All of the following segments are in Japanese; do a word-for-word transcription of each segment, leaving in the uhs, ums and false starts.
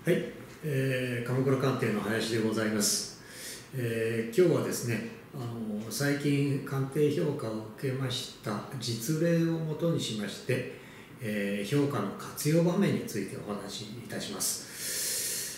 はい、えー、鎌倉鑑定の林でございます。えー、今日はですね、あの最近鑑定評価を受けました実例をもとにしまして、えー、評価の活用場面についてお話しいたします。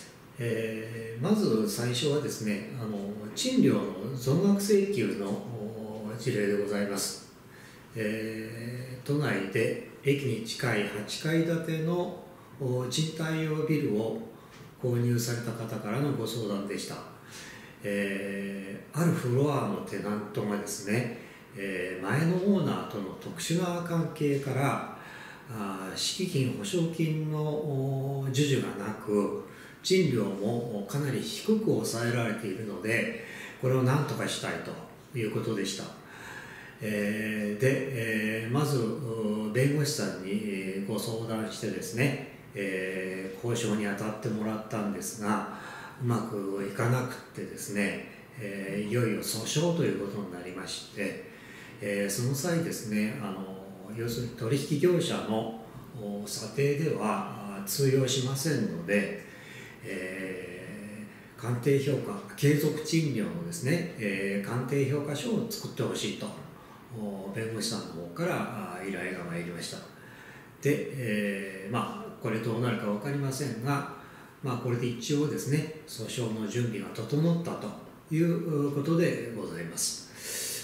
えー、まず最初はですね、あの賃料の増額請求の事例でございます。えー、都内で駅に近いはちかい建ての賃貸用ビルを購入された方からのご相談でした。えー、あるフロアのテナントがですね、えー、前のオーナーとの特殊な関係からあ敷金保証金の授受がなく、賃料もかなり低く抑えられているので、これを何とかしたいということでした。えー、で、えー、まず弁護士さんにご相談してですね、えー、交渉に当たってもらったんですが、うまくいかなくってですね、えー、いよいよ訴訟ということになりまして、えー、その際ですね、あの要するに取引業者の査定では通用しませんので、えー、鑑定評価継続賃料のですね、えー、鑑定評価書を作ってほしいと弁護士さんの方から依頼が参りました。で、えー、まあこれどうなるか分かりませんが、まあ、これで一応ですね、訴訟の準備が整ったということでございます。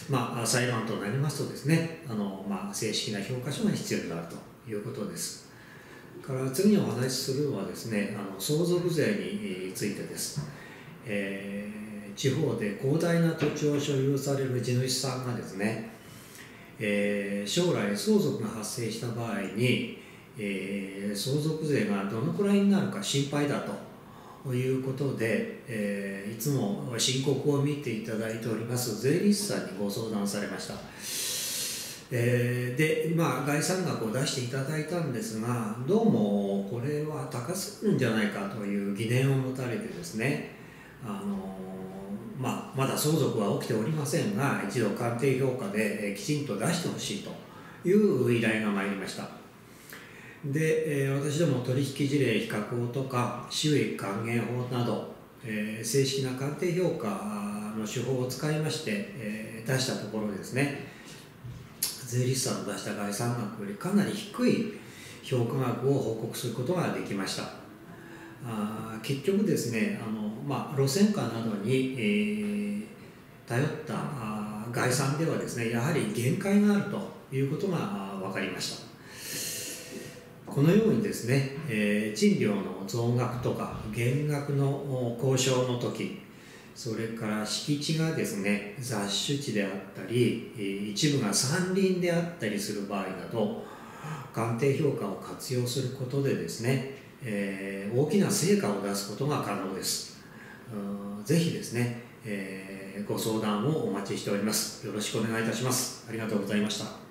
まあ、裁判となりますとですね、あの、まあ、正式な評価書が必要になるということです。から次にお話しするのはですね、あの相続税についてです。えー、地方で広大な土地を所有される地主さんがですね、えー、将来相続が発生した場合に、えー、相続税がどのくらいになるか心配だということで、えー、いつも申告を見ていただいております税理士さんにご相談されました。えー、で、まあ、概算額を出していただいたんですが、どうもこれは高すぎるんじゃないかという疑念を持たれてですね、あのまあ、まだ相続は起きておりませんが、一度鑑定評価できちんと出してほしいという依頼が参りました。で、私ども取引事例比較法とか収益還元法など、えー、正式な鑑定評価の手法を使いまして、えー、出したところですね、税理士さんの出した概算額よりかなり低い評価額を報告することができました。あ結局ですね、あの、まあ、路線価などに、えー、頼ったあ概算ではですね、やはり限界があるということが分かりました。このようにですね、えー、賃料の増額とか減額の交渉の時、それから敷地がですね、雑種地であったり、一部が山林であったりする場合など、鑑定評価を活用することでですね、えー、大きな成果を出すことが可能です。ぜひですね、えー、ご相談をお待ちしております。よろしくお願いいたします。ありがとうございました。